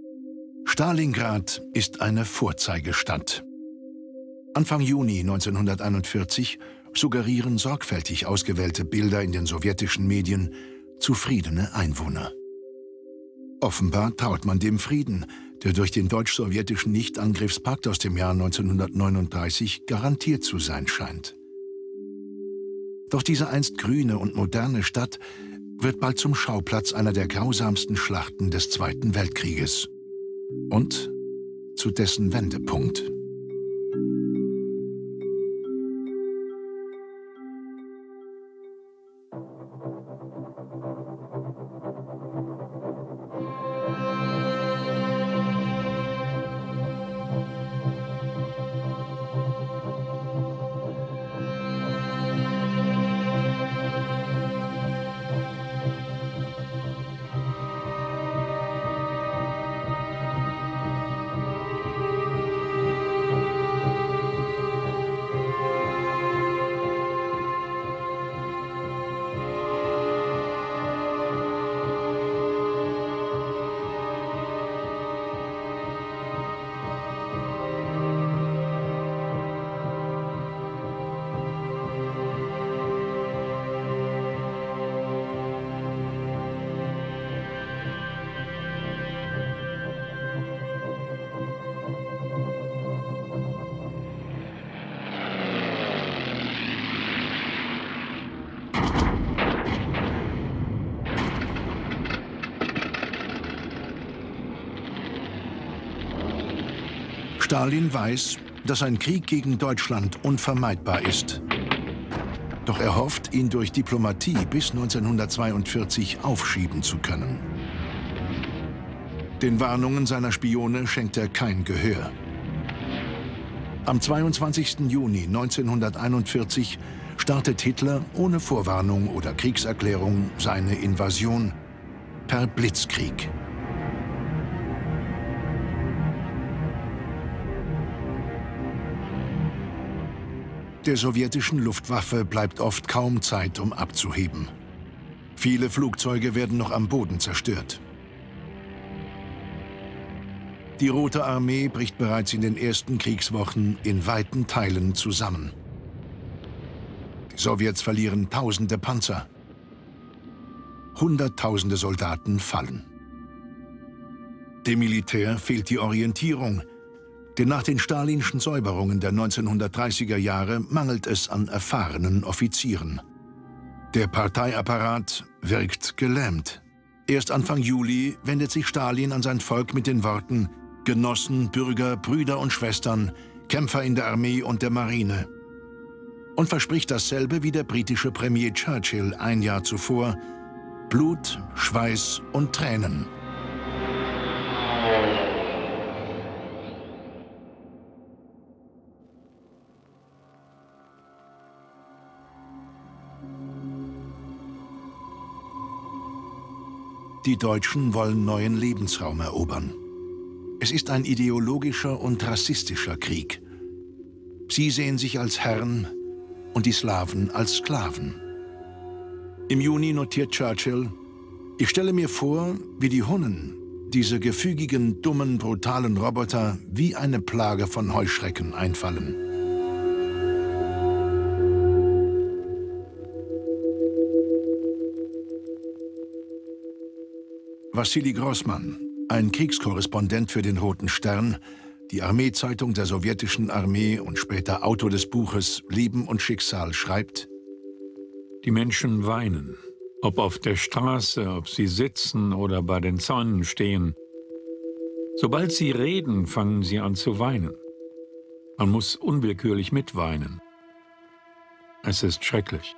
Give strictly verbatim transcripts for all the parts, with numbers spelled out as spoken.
Stalingrad ist eine Vorzeigestadt. Anfang Juni neunzehnhunderteinundvierzig suggerieren sorgfältig ausgewählte Bilder in den sowjetischen Medien zufriedene Einwohner. Offenbar traut man dem Frieden, der durch den deutsch-sowjetischen Nichtangriffspakt aus dem Jahr neunzehnhundertneununddreißig garantiert zu sein scheint. Doch diese einst grüne und moderne Stadt wird bald zum Schauplatz einer der grausamsten Schlachten des Zweiten Weltkrieges und zu dessen Wendepunkt. Stalin weiß, dass ein Krieg gegen Deutschland unvermeidbar ist. Doch er hofft, ihn durch Diplomatie bis neunzehnhundertzweiundvierzig aufschieben zu können. Den Warnungen seiner Spione schenkt er kein Gehör. Am zweiundzwanzigsten Juni neunzehnhunderteinundvierzig startet Hitler ohne Vorwarnung oder Kriegserklärung seine Invasion per Blitzkrieg. Der sowjetischen Luftwaffe bleibt oft kaum Zeit, um abzuheben. Viele Flugzeuge werden noch am Boden zerstört. Die Rote Armee bricht bereits in den ersten Kriegswochen in weiten Teilen zusammen. Die Sowjets verlieren tausende Panzer. Hunderttausende Soldaten fallen. Dem Militär fehlt die Orientierung. Denn nach den stalinschen Säuberungen der neunzehnhundertdreißiger Jahre mangelt es an erfahrenen Offizieren. Der Parteiapparat wirkt gelähmt. Erst Anfang Juli wendet sich Stalin an sein Volk mit den Worten: Genossen, Bürger, Brüder und Schwestern, Kämpfer in der Armee und der Marine. Und verspricht dasselbe wie der britische Premier Churchill ein Jahr zuvor: Blut, Schweiß und Tränen. Die Deutschen wollen neuen Lebensraum erobern. Es ist ein ideologischer und rassistischer Krieg. Sie sehen sich als Herren und die Slawen als Sklaven. Im Juni notiert Churchill: Ich stelle mir vor, wie die Hunnen, diese gefügigen, dummen, brutalen Roboter, wie eine Plage von Heuschrecken einfallen. Wassili Grossmann, ein Kriegskorrespondent für den Roten Stern, die Armeezeitung der sowjetischen Armee und später Autor des Buches Leben und Schicksal, schreibt: Die Menschen weinen. Ob auf der Straße, ob sie sitzen oder bei den Zäunen stehen. Sobald sie reden, fangen sie an zu weinen. Man muss unwillkürlich mitweinen. Es ist schrecklich.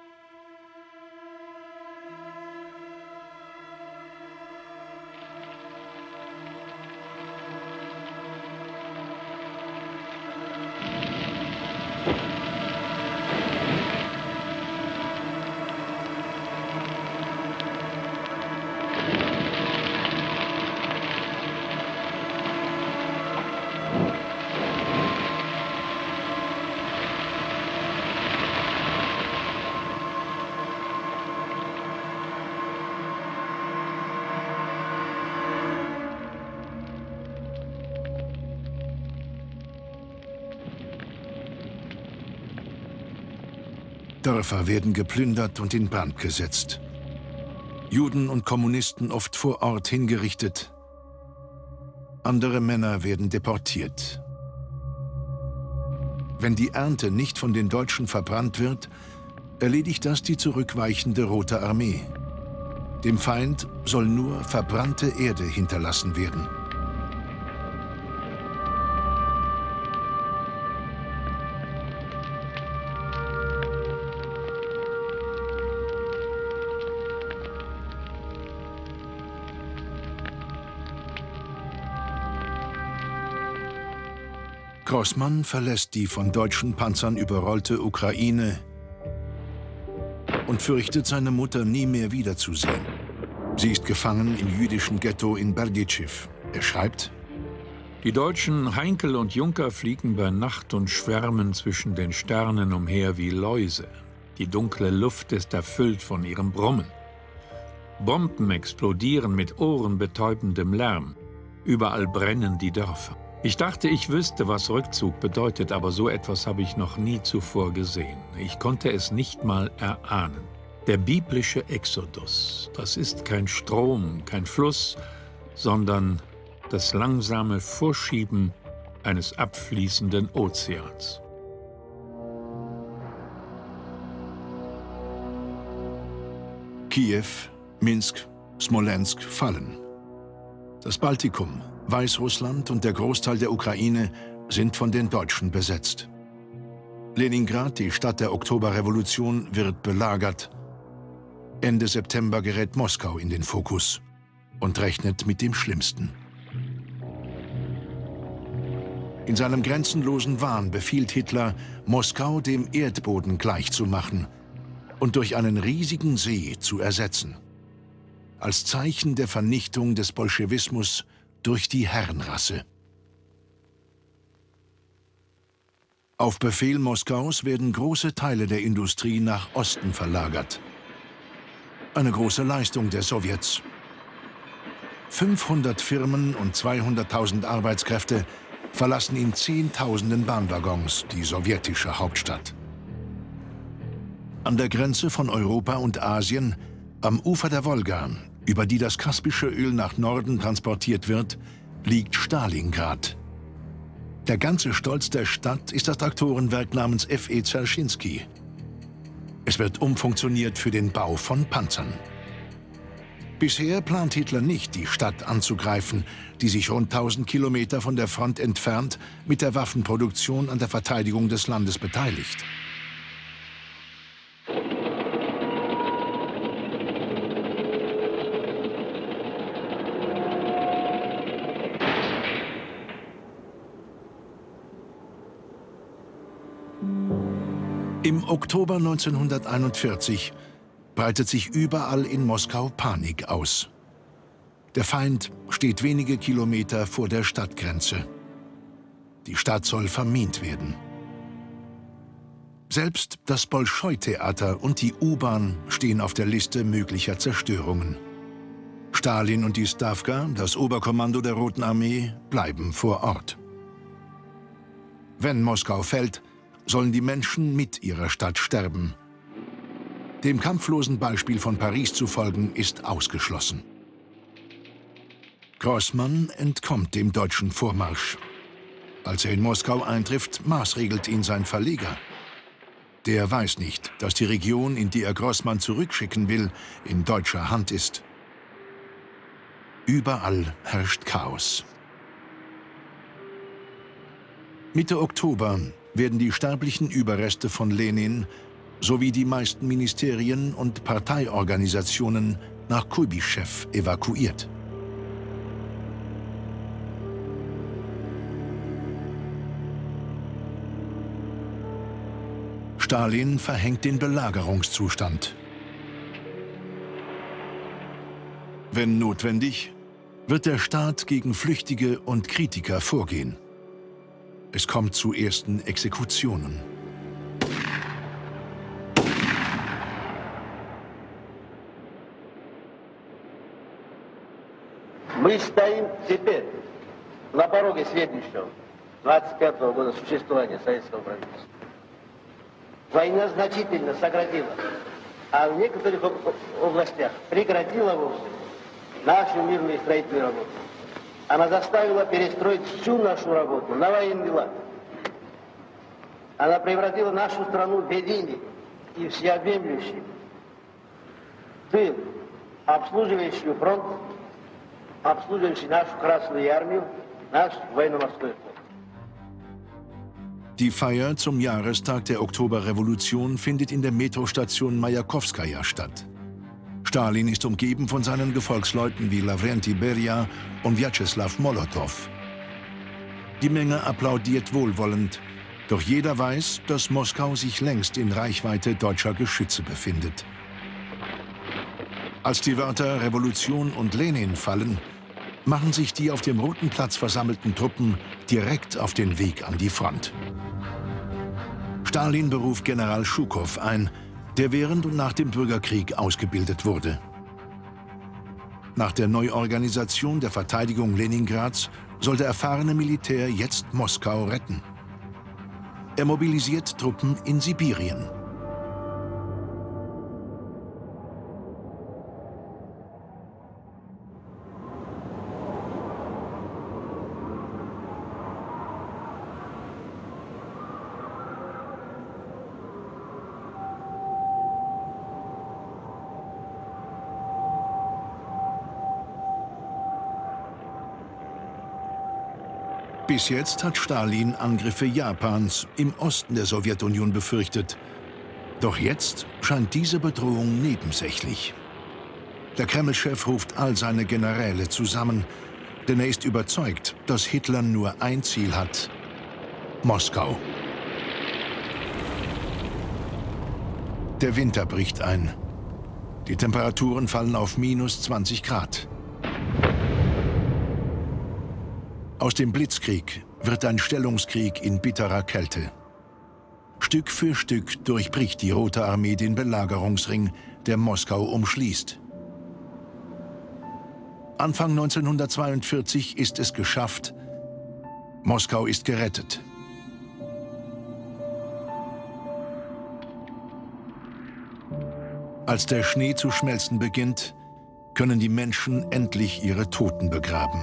Dörfer werden geplündert und in Brand gesetzt. Juden und Kommunisten oft vor Ort hingerichtet. Andere Männer werden deportiert. Wenn die Ernte nicht von den Deutschen verbrannt wird, erledigt das die zurückweichende Rote Armee. Dem Feind soll nur verbrannte Erde hinterlassen werden. Grossmann verlässt die von deutschen Panzern überrollte Ukraine und fürchtet, seine Mutter nie mehr wiederzusehen. Sie ist gefangen im jüdischen Ghetto in Berdichew. Er schreibt: Die Deutschen Heinkel und Junker fliegen bei Nacht und schwärmen zwischen den Sternen umher wie Läuse. Die dunkle Luft ist erfüllt von ihrem Brummen. Bomben explodieren mit ohrenbetäubendem Lärm. Überall brennen die Dörfer. Ich dachte, ich wüsste, was Rückzug bedeutet, aber so etwas habe ich noch nie zuvor gesehen. Ich konnte es nicht mal erahnen. Der biblische Exodus, das ist kein Strom, kein Fluss, sondern das langsame Vorschieben eines abfließenden Ozeans. Kiew, Minsk, Smolensk fallen. Das Baltikum, Weißrussland und der Großteil der Ukraine sind von den Deutschen besetzt. Leningrad, die Stadt der Oktoberrevolution, wird belagert. Ende September gerät Moskau in den Fokus und rechnet mit dem Schlimmsten. In seinem grenzenlosen Wahn befiehlt Hitler, Moskau dem Erdboden gleichzumachen und durch einen riesigen See zu ersetzen. Als Zeichen der Vernichtung des Bolschewismus durch die Herrenrasse. Auf Befehl Moskaus werden große Teile der Industrie nach Osten verlagert. Eine große Leistung der Sowjets. fünfhundert Firmen und zweihunderttausend Arbeitskräfte verlassen in Zehntausenden Bahnwaggons die sowjetische Hauptstadt. An der Grenze von Europa und Asien, am Ufer der Wolga, über die das kaspische Öl nach Norden transportiert wird, liegt Stalingrad. Der ganze Stolz der Stadt ist das Traktorenwerk namens F E Dzerzhinsky. Es wird umfunktioniert für den Bau von Panzern. Bisher plant Hitler nicht, die Stadt anzugreifen, die sich rund tausend Kilometer von der Front entfernt mit der Waffenproduktion an der Verteidigung des Landes beteiligt. Im Oktober neunzehnhunderteinundvierzig breitet sich überall in Moskau Panik aus. Der Feind steht wenige Kilometer vor der Stadtgrenze. Die Stadt soll vermint werden. Selbst das Bolschoi-Theater und die U-Bahn stehen auf der Liste möglicher Zerstörungen. Stalin und die Stavka, das Oberkommando der Roten Armee, bleiben vor Ort. Wenn Moskau fällt, sollen die Menschen mit ihrer Stadt sterben. Dem kampflosen Beispiel von Paris zu folgen, ist ausgeschlossen. Grossmann entkommt dem deutschen Vormarsch. Als er in Moskau eintrifft, maßregelt ihn sein Verleger. Der weiß nicht, dass die Region, in die er Grossmann zurückschicken will, in deutscher Hand ist. Überall herrscht Chaos. Mitte Oktober werden die sterblichen Überreste von Lenin sowie die meisten Ministerien und Parteiorganisationen nach Kuibyschew evakuiert. Stalin verhängt den Belagerungszustand. Wenn notwendig, wird der Staat gegen Flüchtige und Kritiker vorgehen. Es kommt zu ersten Exekutionen. Мы стоим теперь на пороге следующего двадцать пятого года существования советского правительства. война значительно сократила, а в некоторых областях прекратила вовсе нашу мирную строительную работу. Она заставила перестроить всю нашу работу на военный лад. Она превратила нашу страну в единый и всеобъемлющий тыл, обслуживающий фронт, обслуживающий нашу Красную Армию, наш военно-морской флот. Die Feier zum Jahrestag der Oktoberrevolution findet in der Metrostation Majakowskaja statt. Stalin ist umgeben von seinen Gefolgsleuten wie Lavrenti Beria und Wjatscheslaw Molotow. Die Menge applaudiert wohlwollend, doch jeder weiß, dass Moskau sich längst in Reichweite deutscher Geschütze befindet. Als die Wörter Revolution und Lenin fallen, machen sich die auf dem Roten Platz versammelten Truppen direkt auf den Weg an die Front. Stalin beruft General Schukow ein, der während und nach dem Bürgerkrieg ausgebildet wurde. Nach der Neuorganisation der Verteidigung Leningrads soll der erfahrene Militär jetzt Moskau retten. Er mobilisiert Truppen in Sibirien. Bis jetzt hat Stalin Angriffe Japans im Osten der Sowjetunion befürchtet. Doch jetzt scheint diese Bedrohung nebensächlich. Der Kreml-Chef ruft all seine Generäle zusammen, denn er ist überzeugt, dass Hitler nur ein Ziel hat: Moskau. Der Winter bricht ein. Die Temperaturen fallen auf minus zwanzig Grad. Aus dem Blitzkrieg wird ein Stellungskrieg in bitterer Kälte. Stück für Stück durchbricht die Rote Armee den Belagerungsring, der Moskau umschließt. Anfang neunzehnhundertzweiundvierzig ist es geschafft. Moskau ist gerettet. Als der Schnee zu schmelzen beginnt, können die Menschen endlich ihre Toten begraben.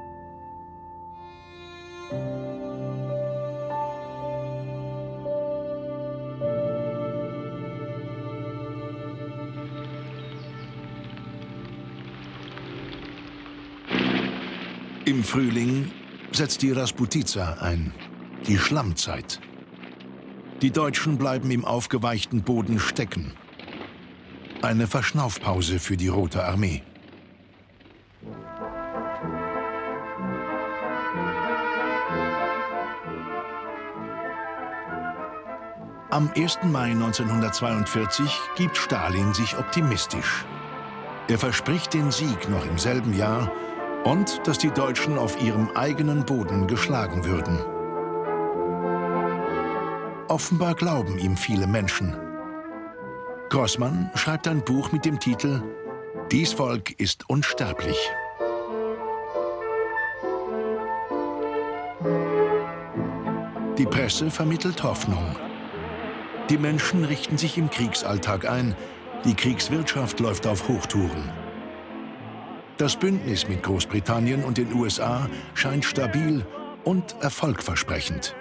Im Frühling setzt die Rasputiza ein, die Schlammzeit. Die Deutschen bleiben im aufgeweichten Boden stecken. Eine Verschnaufpause für die Rote Armee. Am ersten Mai neunzehnhundertzweiundvierzig gibt Stalin sich optimistisch. Er verspricht den Sieg noch im selben Jahr und dass die Deutschen auf ihrem eigenen Boden geschlagen würden. Offenbar glauben ihm viele Menschen. Grossmann schreibt ein Buch mit dem Titel »Dies Volk ist unsterblich«. Die Presse vermittelt Hoffnung. Die Menschen richten sich im Kriegsalltag ein. Die Kriegswirtschaft läuft auf Hochtouren. Das Bündnis mit Großbritannien und den U S A scheint stabil und erfolgversprechend.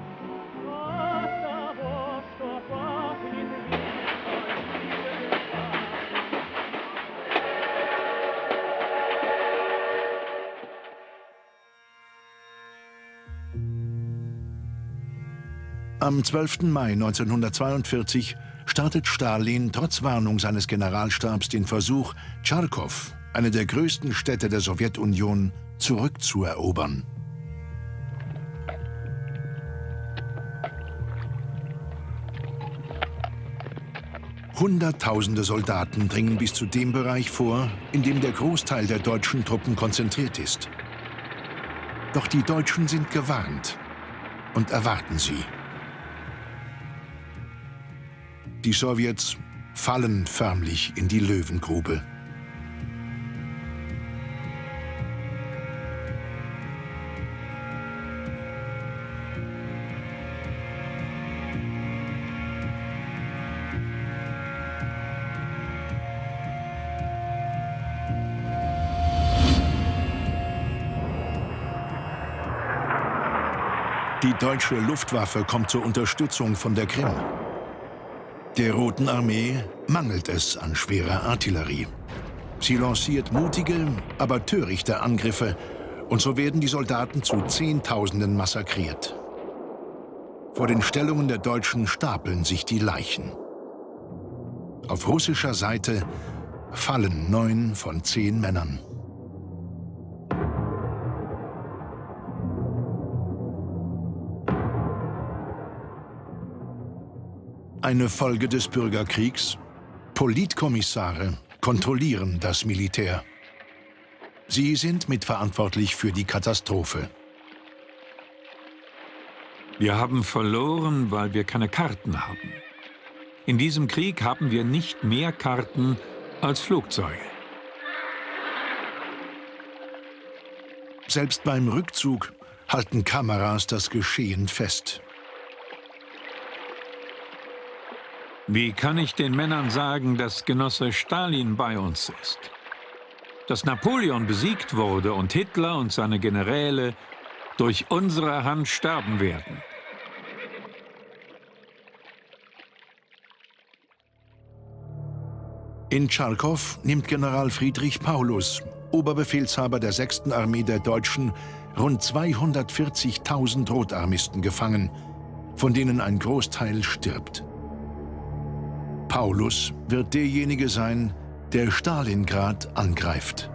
Am zwölften Mai neunzehnhundertzweiundvierzig startet Stalin trotz Warnung seines Generalstabs den Versuch, Charkow, eine der größten Städte der Sowjetunion, zurückzuerobern. Hunderttausende Soldaten dringen bis zu dem Bereich vor, in dem der Großteil der deutschen Truppen konzentriert ist. Doch die Deutschen sind gewarnt und erwarten sie. Die Sowjets fallen förmlich in die Löwengrube. Die deutsche Luftwaffe kommt zur Unterstützung von der Krim. Der Roten Armee mangelt es an schwerer Artillerie. Sie lanciert mutige, aber törichte Angriffe und so werden die Soldaten zu Zehntausenden massakriert. Vor den Stellungen der Deutschen stapeln sich die Leichen. Auf russischer Seite fallen neun von zehn Männern. Eine Folge des Bürgerkriegs: Politkommissare kontrollieren das Militär. Sie sind mitverantwortlich für die Katastrophe. Wir haben verloren, weil wir keine Karten haben. In diesem Krieg haben wir nicht mehr Karten als Flugzeuge. Selbst beim Rückzug halten Kameras das Geschehen fest. Wie kann ich den Männern sagen, dass Genosse Stalin bei uns ist? Dass Napoleon besiegt wurde und Hitler und seine Generäle durch unsere Hand sterben werden? In Charkow nimmt General Friedrich Paulus, Oberbefehlshaber der sechsten Armee der Deutschen, rund zweihundertvierzigtausend Rotarmisten gefangen, von denen ein Großteil stirbt. Paulus wird derjenige sein, der Stalingrad angreift.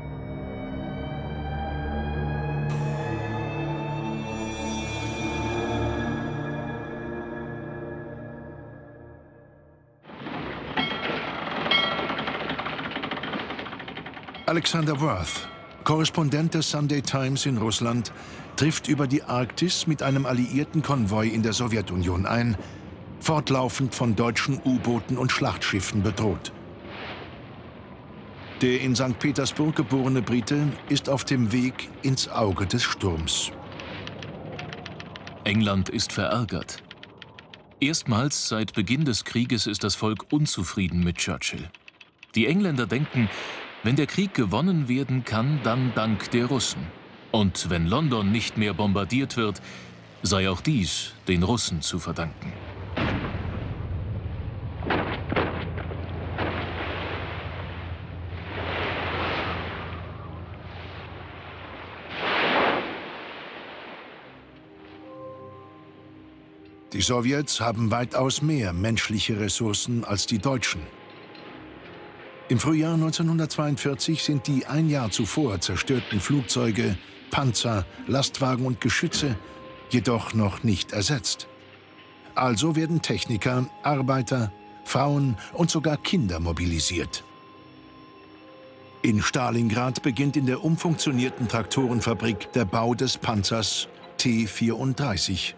Alexander Worth, Korrespondent des Sunday Times in Russland, trifft über die Arktis mit einem alliierten Konvoi in der Sowjetunion ein, fortlaufend von deutschen U-Booten und Schlachtschiffen bedroht. Der in Sankt Petersburg geborene Brite ist auf dem Weg ins Auge des Sturms. England ist verärgert. Erstmals seit Beginn des Krieges ist das Volk unzufrieden mit Churchill. Die Engländer denken, wenn der Krieg gewonnen werden kann, dann dank der Russen. Und wenn London nicht mehr bombardiert wird, sei auch dies den Russen zu verdanken. Die Sowjets haben weitaus mehr menschliche Ressourcen als die Deutschen. Im Frühjahr neunzehnhundertzweiundvierzig sind die ein Jahr zuvor zerstörten Flugzeuge, Panzer, Lastwagen und Geschütze jedoch noch nicht ersetzt. Also werden Techniker, Arbeiter, Frauen und sogar Kinder mobilisiert. In Stalingrad beginnt in der umfunktionierten Traktorenfabrik der Bau des Panzers T vierunddreißig.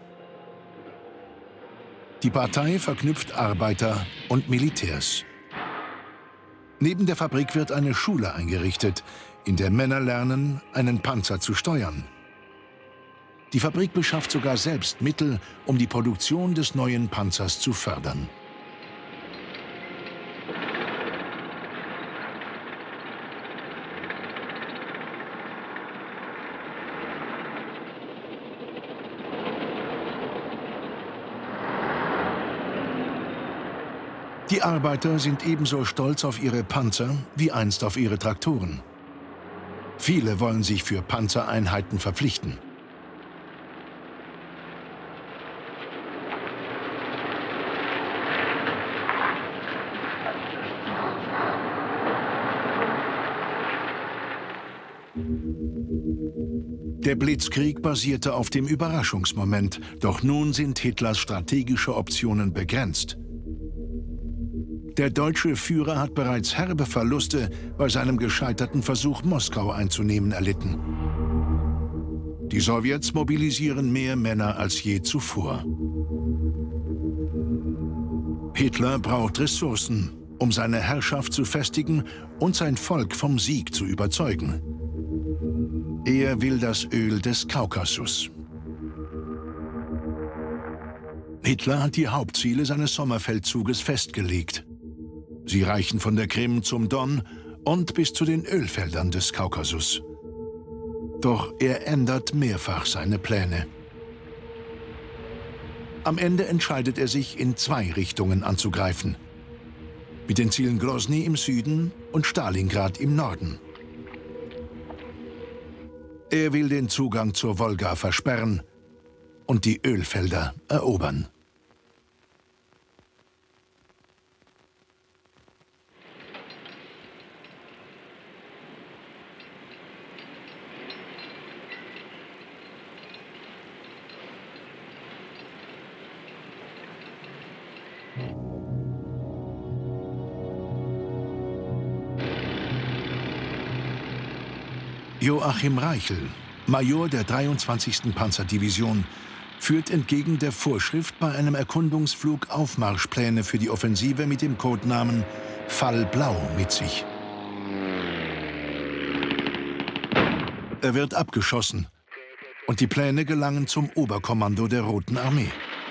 Die Partei verknüpft Arbeiter und Militärs. Neben der Fabrik wird eine Schule eingerichtet, in der Männer lernen, einen Panzer zu steuern. Die Fabrik beschafft sogar selbst Mittel, um die Produktion des neuen Panzers zu fördern. Die Arbeiter sind ebenso stolz auf ihre Panzer wie einst auf ihre Traktoren. Viele wollen sich für Panzereinheiten verpflichten. Der Blitzkrieg basierte auf dem Überraschungsmoment, doch nun sind Hitlers strategische Optionen begrenzt. Der deutsche Führer hat bereits herbe Verluste bei seinem gescheiterten Versuch, Moskau einzunehmen, erlitten. Die Sowjets mobilisieren mehr Männer als je zuvor. Hitler braucht Ressourcen, um seine Herrschaft zu festigen und sein Volk vom Sieg zu überzeugen. Er will das Öl des Kaukasus. Hitler hat die Hauptziele seines Sommerfeldzuges festgelegt. Sie reichen von der Krim zum Don und bis zu den Ölfeldern des Kaukasus. Doch er ändert mehrfach seine Pläne. Am Ende entscheidet er sich, in zwei Richtungen anzugreifen. Mit den Zielen Grosny im Süden und Stalingrad im Norden. Er will den Zugang zur Wolga versperren und die Ölfelder erobern. Joachim Reichel, Major der dreiundzwanzigsten Panzerdivision, führt entgegen der Vorschrift bei einem Erkundungsflug Aufmarschpläne für die Offensive mit dem Codenamen Fall Blau mit sich. Er wird abgeschossen und die Pläne gelangen zum Oberkommando der Roten Armee.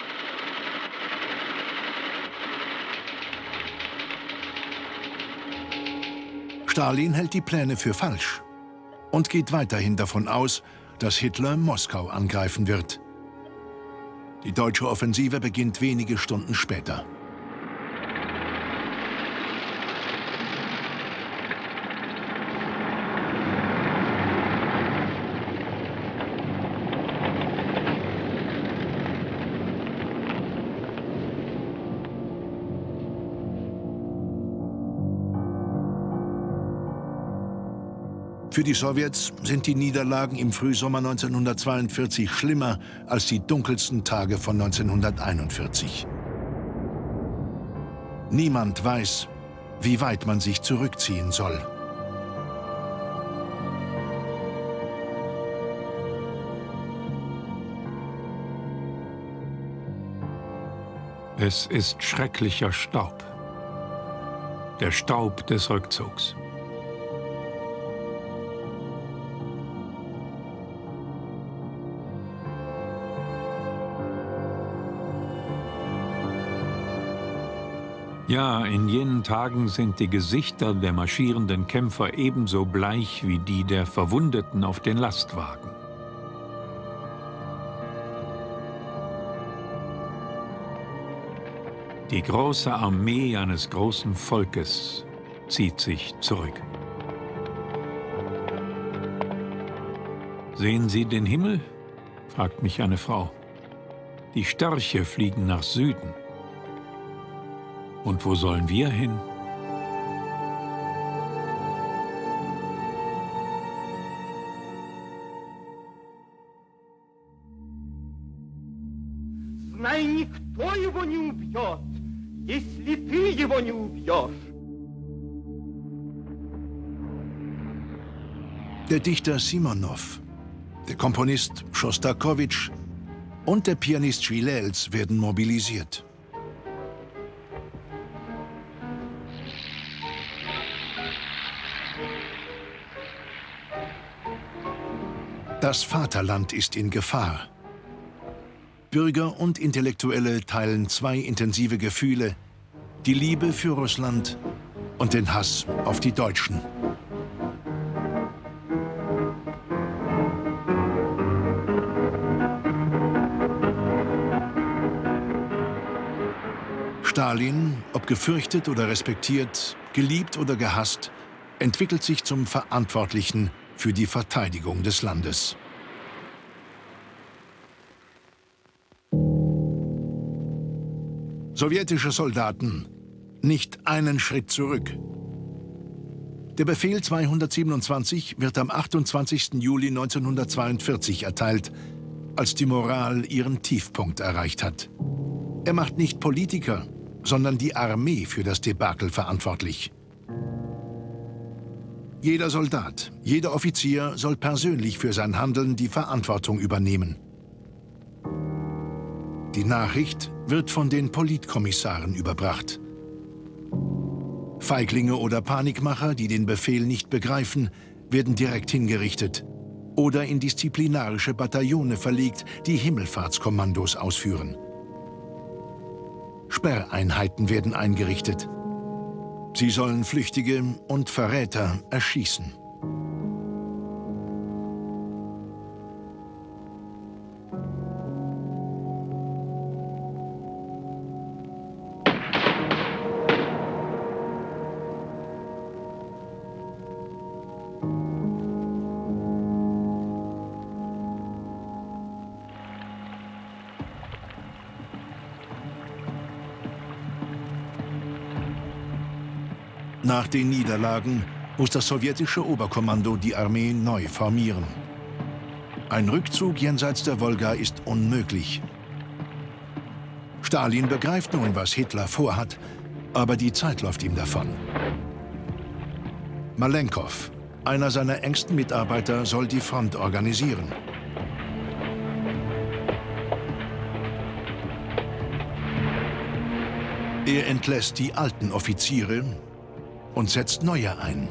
Stalin hält die Pläne für falsch und geht weiterhin davon aus, dass Hitler Moskau angreifen wird. Die deutsche Offensive beginnt wenige Stunden später. Für die Sowjets sind die Niederlagen im Frühsommer neunzehnhundertzweiundvierzig schlimmer als die dunkelsten Tage von neunzehnhunderteinundvierzig. Niemand weiß, wie weit man sich zurückziehen soll. Es ist schrecklicher Staub. Der Staub des Rückzugs. Ja, in jenen Tagen sind die Gesichter der marschierenden Kämpfer ebenso bleich wie die der Verwundeten auf den Lastwagen. Die große Armee eines großen Volkes zieht sich zurück. »Sehen Sie den Himmel?« fragt mich eine Frau. »Die Störche fliegen nach Süden. Und wo sollen wir hin?« Знай, никто его не убьет, если ты его не убьешь. Der Dichter Simonow, der Komponist Schostakowitsch und der Pianist Schilels werden mobilisiert. Das Vaterland ist in Gefahr. Bürger und Intellektuelle teilen zwei intensive Gefühle: die Liebe für Russland und den Hass auf die Deutschen. Stalin, ob gefürchtet oder respektiert, geliebt oder gehasst, entwickelt sich zum Verantwortlichen für die Verteidigung des Landes. Sowjetische Soldaten, nicht einen Schritt zurück. Der Befehl zweihundertsiebenundzwanzig wird am achtundzwanzigsten Juli neunzehnhundertzweiundvierzig erteilt, als die Moral ihren Tiefpunkt erreicht hat. Er macht nicht Politiker, sondern die Armee für das Debakel verantwortlich. Jeder Soldat, jeder Offizier soll persönlich für sein Handeln die Verantwortung übernehmen. Die Nachricht wird von den Politkommissaren überbracht. Feiglinge oder Panikmacher, die den Befehl nicht begreifen, werden direkt hingerichtet oder in disziplinarische Bataillone verlegt, die Himmelfahrtskommandos ausführen. Sperreinheiten werden eingerichtet. Sie sollen Flüchtige und Verräter erschießen. Nach den Niederlagen muss das sowjetische Oberkommando die Armee neu formieren. Ein Rückzug jenseits der Wolga ist unmöglich. Stalin begreift nun, was Hitler vorhat, aber die Zeit läuft ihm davon. Malenkov, einer seiner engsten Mitarbeiter, soll die Front organisieren. Er entlässt die alten Offiziere und setzt neue ein.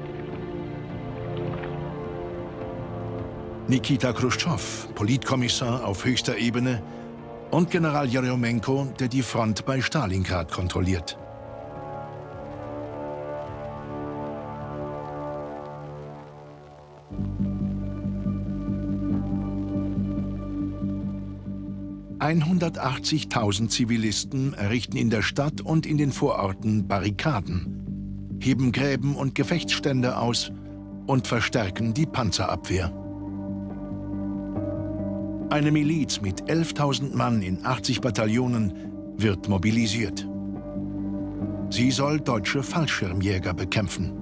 Nikita Chruschtschow, Politkommissar auf höchster Ebene, und General Jerjomenko, der die Front bei Stalingrad kontrolliert. hundertachtzigtausend Zivilisten errichten in der Stadt und in den Vororten Barrikaden, heben Gräben und Gefechtsstände aus und verstärken die Panzerabwehr. Eine Miliz mit elftausend Mann in achtzig Bataillonen wird mobilisiert. Sie soll deutsche Fallschirmjäger bekämpfen.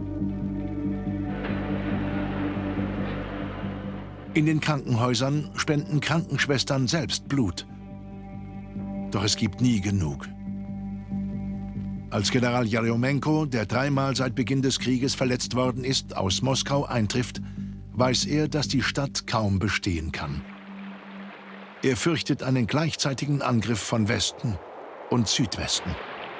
In den Krankenhäusern spenden Krankenschwestern selbst Blut. Doch es gibt nie genug. Als General Jerjomenko, der dreimal seit Beginn des Krieges verletzt worden ist, aus Moskau eintrifft, weiß er, dass die Stadt kaum bestehen kann. Er fürchtet einen gleichzeitigen Angriff von Westen und Südwesten.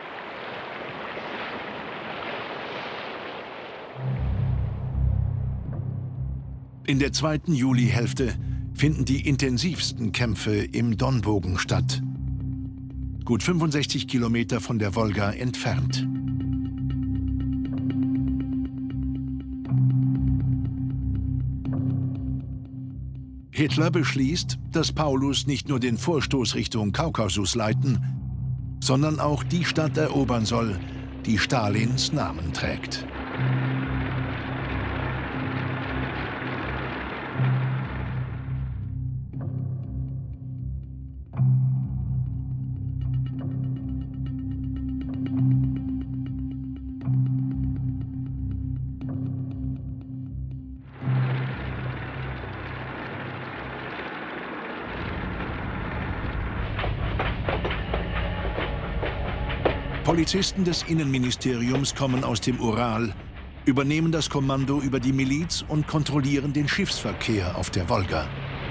In der zweiten Julihälfte finden die intensivsten Kämpfe im Donbogen statt, gut fünfundsechzig Kilometer von der Wolga entfernt. Hitler beschließt, dass Paulus nicht nur den Vorstoß Richtung Kaukasus leiten, sondern auch die Stadt erobern soll, die Stalins Namen trägt. Polizisten des Innenministeriums kommen aus dem Ural, übernehmen das Kommando über die Miliz und kontrollieren den Schiffsverkehr auf der Wolga.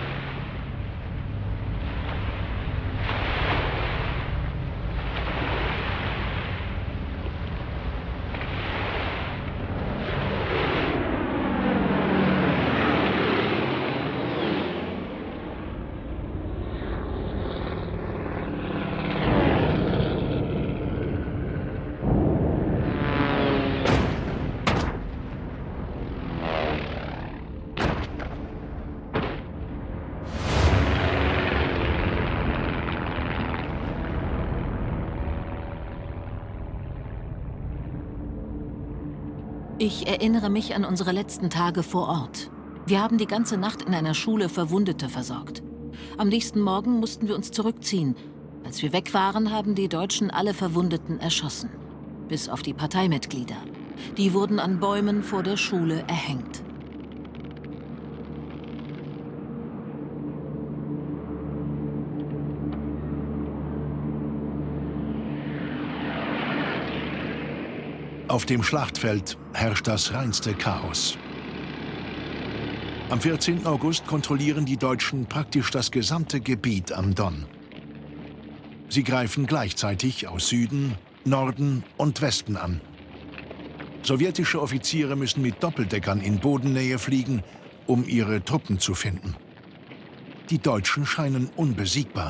Ich erinnere mich an unsere letzten Tage vor Ort. Wir haben die ganze Nacht in einer Schule Verwundete versorgt. Am nächsten Morgen mussten wir uns zurückziehen. Als wir weg waren, haben die Deutschen alle Verwundeten erschossen. Bis auf die Parteimitglieder. Die wurden an Bäumen vor der Schule erhängt. Auf dem Schlachtfeld herrscht das reinste Chaos. Am vierzehnten August kontrollieren die Deutschen praktisch das gesamte Gebiet am Don. Sie greifen gleichzeitig aus Süden, Norden und Westen an. Sowjetische Offiziere müssen mit Doppeldeckern in Bodennähe fliegen, um ihre Truppen zu finden. Die Deutschen scheinen unbesiegbar.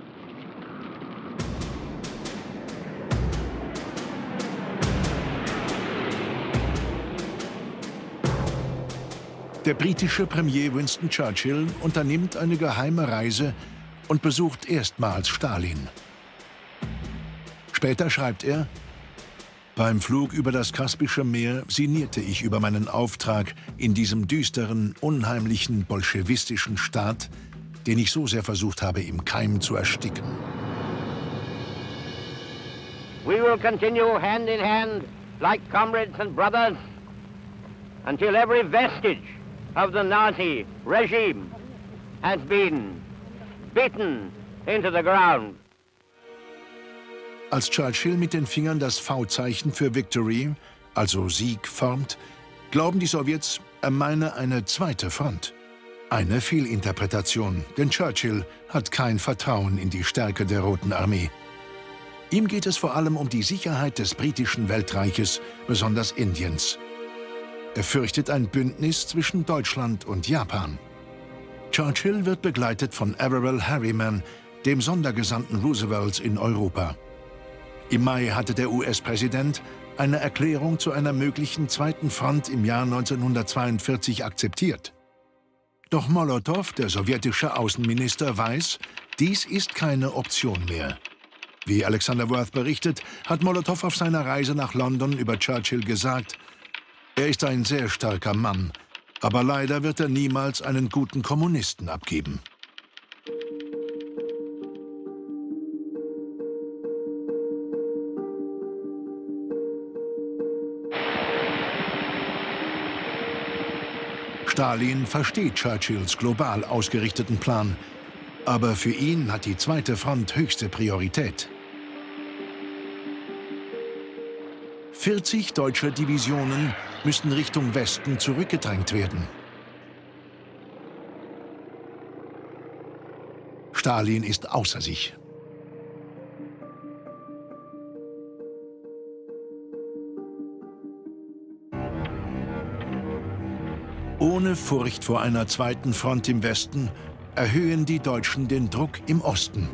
Der britische Premier Winston Churchill unternimmt eine geheime Reise und besucht erstmals Stalin. Später schreibt er: Beim Flug über das Kaspische Meer sinnierte ich über meinen Auftrag in diesem düsteren, unheimlichen, bolschewistischen Staat, den ich so sehr versucht habe, im Keim zu ersticken. We will continue hand in hand like comrades and brothers, until every vestige of the Nazi regime has been beaten into the ground. Als Churchill mit den Fingern das V-Zeichen für Victory, also Sieg, formt, glauben die Sowjets, er meine eine zweite Front. Eine Fehlinterpretation, denn Churchill hat kein Vertrauen in die Stärke der Roten Armee. Ihm geht es vor allem um die Sicherheit des britischen Weltreiches, besonders Indiens. Er fürchtet ein Bündnis zwischen Deutschland und Japan. Churchill wird begleitet von Averell Harriman, dem Sondergesandten Roosevelts in Europa. Im Mai hatte der U S-Präsident eine Erklärung zu einer möglichen zweiten Front im Jahr neunzehnhundertzweiundvierzig akzeptiert. Doch Molotow, der sowjetische Außenminister, weiß, dies ist keine Option mehr. Wie Alexander Worth berichtet, hat Molotow auf seiner Reise nach London über Churchill gesagt, er ist ein sehr starker Mann, aber leider wird er niemals einen guten Kommunisten abgeben. Stalin versteht Churchills global ausgerichteten Plan, aber für ihn hat die zweite Front höchste Priorität. vierzig deutsche Divisionen müssen Richtung Westen zurückgedrängt werden. Stalin ist außer sich. Ohne Furcht vor einer zweiten Front im Westen erhöhen die Deutschen den Druck im Osten.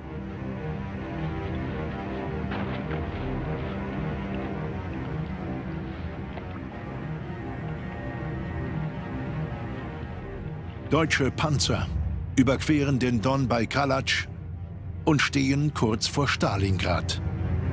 Deutsche Panzer überqueren den Don bei Kalatsch und stehen kurz vor Stalingrad.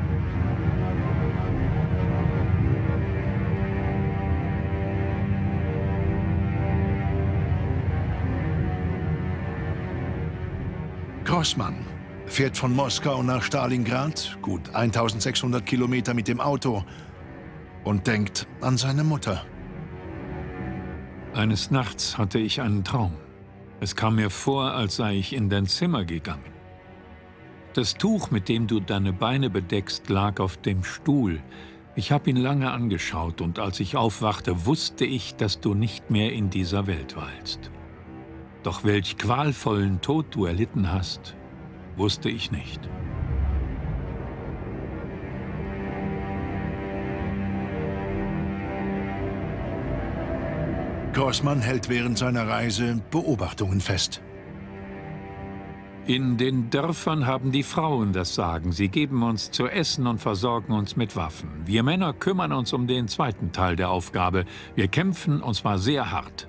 Grossmann fährt von Moskau nach Stalingrad, gut eintausendsechshundert Kilometer mit dem Auto, und denkt an seine Mutter. Eines Nachts hatte ich einen Traum. Es kam mir vor, als sei ich in dein Zimmer gegangen. Das Tuch, mit dem du deine Beine bedeckst, lag auf dem Stuhl. Ich habe ihn lange angeschaut und als ich aufwachte, wusste ich, dass du nicht mehr in dieser Welt weilst. Doch welch qualvollen Tod du erlitten hast, wusste ich nicht. Grossmann hält während seiner Reise Beobachtungen fest. In den Dörfern haben die Frauen das Sagen. Sie geben uns zu essen und versorgen uns mit Waffen. Wir Männer kümmern uns um den zweiten Teil der Aufgabe. Wir kämpfen, und zwar sehr hart.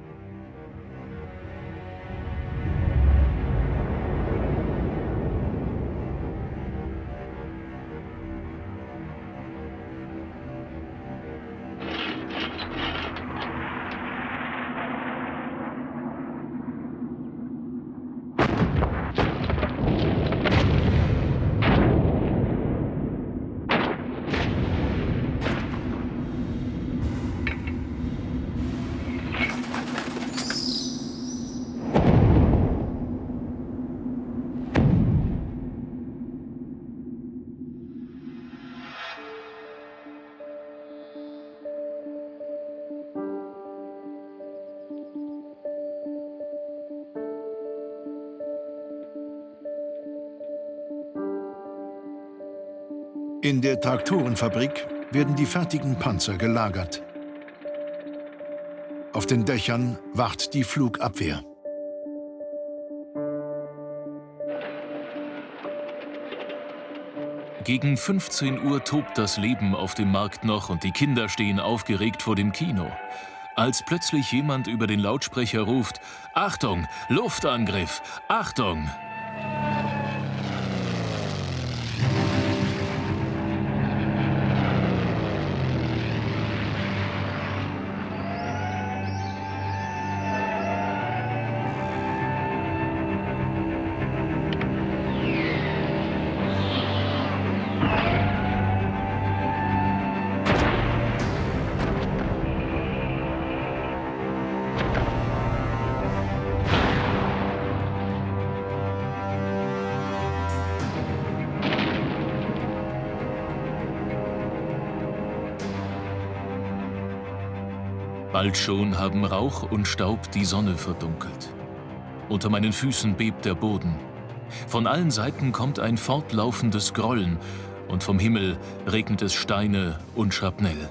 In der Traktorenfabrik werden die fertigen Panzer gelagert. Auf den Dächern wacht die Flugabwehr. Gegen fünfzehn Uhr tobt das Leben auf dem Markt noch und die Kinder stehen aufgeregt vor dem Kino. Als plötzlich jemand über den Lautsprecher ruft: Achtung, Luftangriff! Achtung! Bald schon haben Rauch und Staub die Sonne verdunkelt. Unter meinen Füßen bebt der Boden. Von allen Seiten kommt ein fortlaufendes Grollen und vom Himmel regnet es Steine und Schrapnell.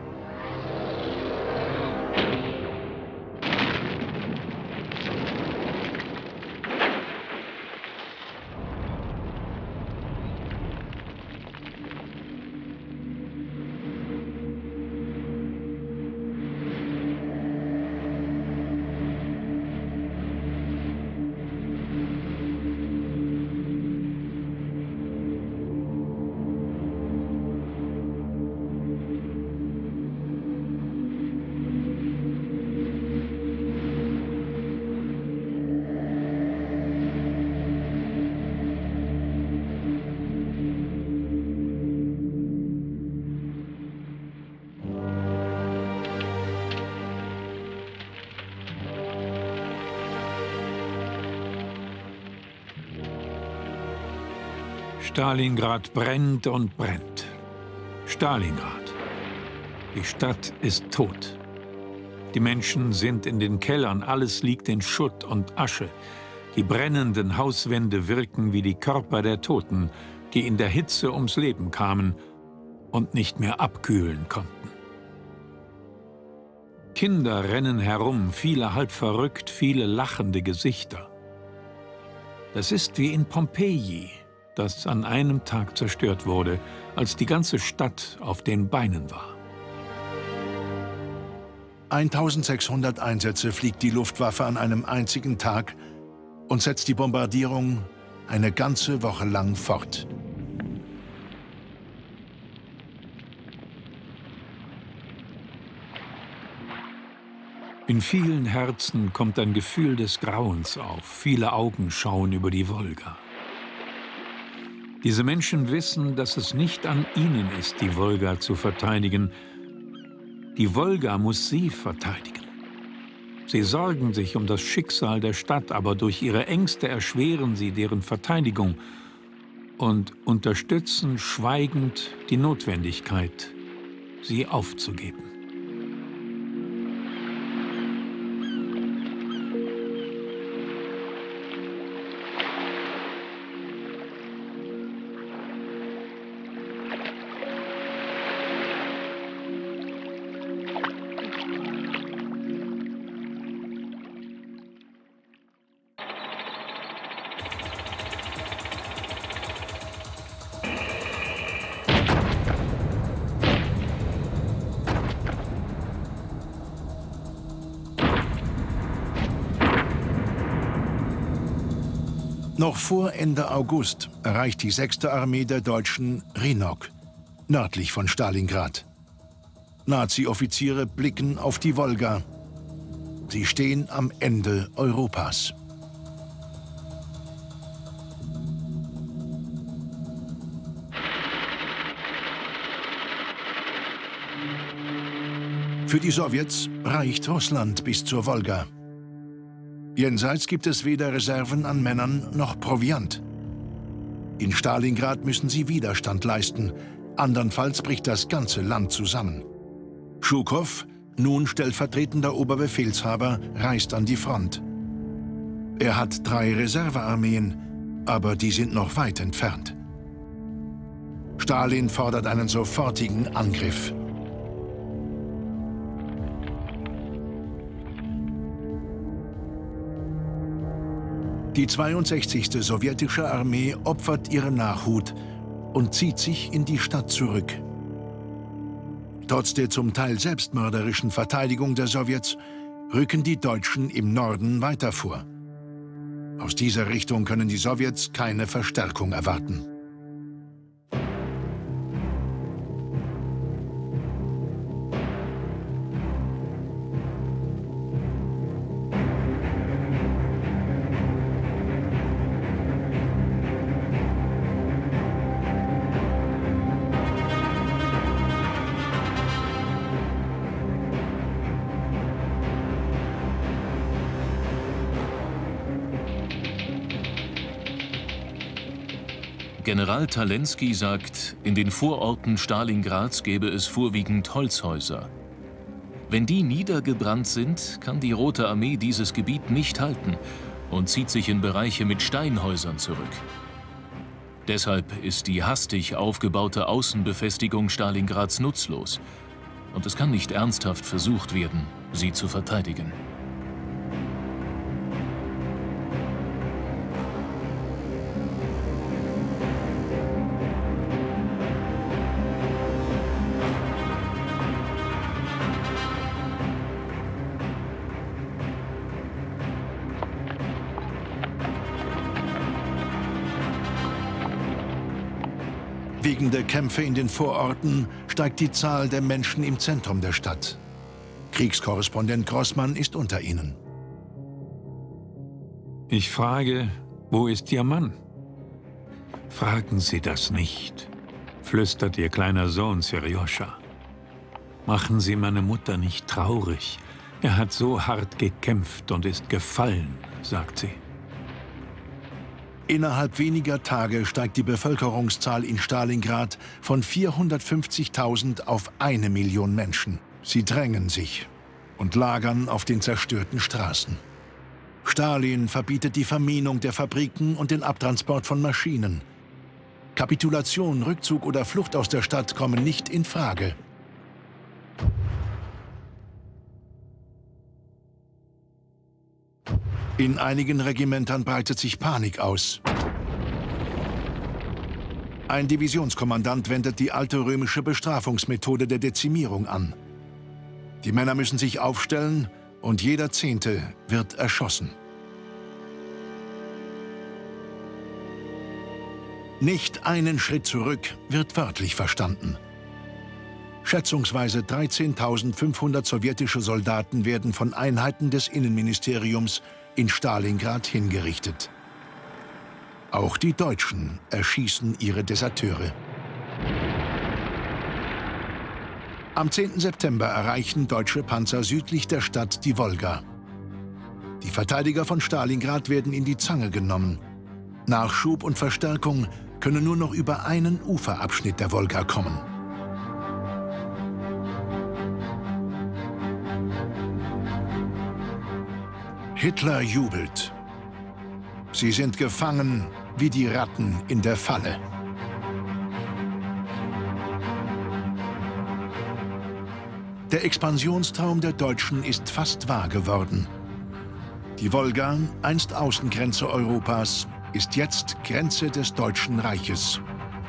Stalingrad brennt und brennt. Stalingrad. Die Stadt ist tot. Die Menschen sind in den Kellern, alles liegt in Schutt und Asche. Die brennenden Hauswände wirken wie die Körper der Toten, die in der Hitze ums Leben kamen und nicht mehr abkühlen konnten. Kinder rennen herum, viele halb verrückt, viele lachende Gesichter. Das ist wie in Pompeji, das an einem Tag zerstört wurde, als die ganze Stadt auf den Beinen war. eintausendsechshundert Einsätze fliegt die Luftwaffe an einem einzigen Tag und setzt die Bombardierung eine ganze Woche lang fort. In vielen Herzen kommt ein Gefühl des Grauens auf. Viele Augen schauen über die Wolga. Diese Menschen wissen, dass es nicht an ihnen ist, die Wolga zu verteidigen. Die Wolga muss sie verteidigen. Sie sorgen sich um das Schicksal der Stadt, aber durch ihre Ängste erschweren sie deren Verteidigung und unterstützen schweigend die Notwendigkeit, sie aufzugeben. Noch vor Ende August erreicht die sechste Armee der Deutschen Rhinok, nördlich von Stalingrad. Nazi-Offiziere blicken auf die Wolga. Sie stehen am Ende Europas. Für die Sowjets reicht Russland bis zur Wolga. Jenseits gibt es weder Reserven an Männern noch Proviant. In Stalingrad müssen sie Widerstand leisten, andernfalls bricht das ganze Land zusammen. Schukow, nun stellvertretender Oberbefehlshaber, reist an die Front. Er hat drei Reservearmeen, aber die sind noch weit entfernt. Stalin fordert einen sofortigen Angriff. Die zweiundsechzigste sowjetische Armee opfert ihre Nachhut und zieht sich in die Stadt zurück. Trotz der zum Teil selbstmörderischen Verteidigung der Sowjets rücken die Deutschen im Norden weiter vor. Aus dieser Richtung können die Sowjets keine Verstärkung erwarten. General Talensky sagt, in den Vororten Stalingrads gäbe es vorwiegend Holzhäuser. Wenn die niedergebrannt sind, kann die Rote Armee dieses Gebiet nicht halten und zieht sich in Bereiche mit Steinhäusern zurück. Deshalb ist die hastig aufgebaute Außenbefestigung Stalingrads nutzlos und es kann nicht ernsthaft versucht werden, sie zu verteidigen. Wegen der Kämpfe in den Vororten steigt die Zahl der Menschen im Zentrum der Stadt. Kriegskorrespondent Grossmann ist unter ihnen. Ich frage, wo ist Ihr Mann? Fragen Sie das nicht, flüstert Ihr kleiner Sohn Serjoscha. Machen Sie meine Mutter nicht traurig. Er hat so hart gekämpft und ist gefallen, sagt sie. Innerhalb weniger Tage steigt die Bevölkerungszahl in Stalingrad von vierhundertfünfzigtausend auf eine Million Menschen. Sie drängen sich und lagern auf den zerstörten Straßen. Stalin verbietet die Verminung der Fabriken und den Abtransport von Maschinen. Kapitulation, Rückzug oder Flucht aus der Stadt kommen nicht in Frage. In einigen Regimentern breitet sich Panik aus. Ein Divisionskommandant wendet die alte römische Bestrafungsmethode der Dezimierung an. Die Männer müssen sich aufstellen und jeder Zehnte wird erschossen. Nicht einen Schritt zurück wird wörtlich verstanden. Schätzungsweise dreizehntausendfünfhundert sowjetische Soldaten werden von Einheiten des Innenministeriums in Stalingrad hingerichtet. Auch die Deutschen erschießen ihre Deserteure. Am zehnten September erreichen deutsche Panzer südlich der Stadt die Wolga. Die Verteidiger von Stalingrad werden in die Zange genommen. Nachschub und Verstärkung können nur noch über einen Uferabschnitt der Wolga kommen. Hitler jubelt. Sie sind gefangen wie die Ratten in der Falle. Der Expansionstraum der Deutschen ist fast wahr geworden. Die Wolga, einst Außengrenze Europas, ist jetzt Grenze des Deutschen Reiches.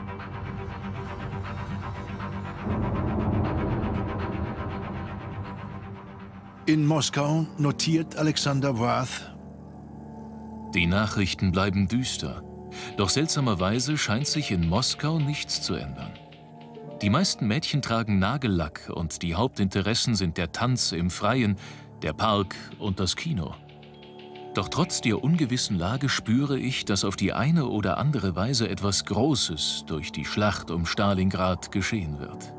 In Moskau notiert Alexander Worth: Die Nachrichten bleiben düster. Doch seltsamerweise scheint sich in Moskau nichts zu ändern. Die meisten Mädchen tragen Nagellack und die Hauptinteressen sind der Tanz im Freien, der Park und das Kino. Doch trotz der ungewissen Lage spüre ich, dass auf die eine oder andere Weise etwas Großes durch die Schlacht um Stalingrad geschehen wird.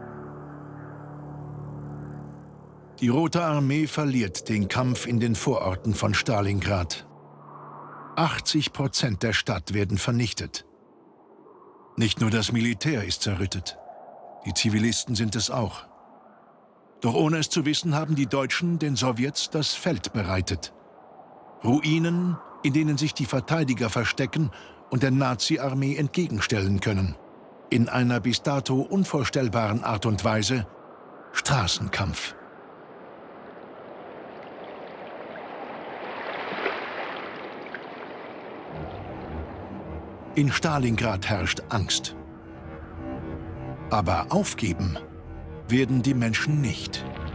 Die Rote Armee verliert den Kampf in den Vororten von Stalingrad. achtzig Prozent der Stadt werden vernichtet. Nicht nur das Militär ist zerrüttet, die Zivilisten sind es auch. Doch ohne es zu wissen, haben die Deutschen den Sowjets das Feld bereitet. Ruinen, in denen sich die Verteidiger verstecken und der Nazi-Armee entgegenstellen können. In einer bis dato unvorstellbaren Art und Weise Straßenkampf. In Stalingrad herrscht Angst. Aber aufgeben werden die Menschen nicht.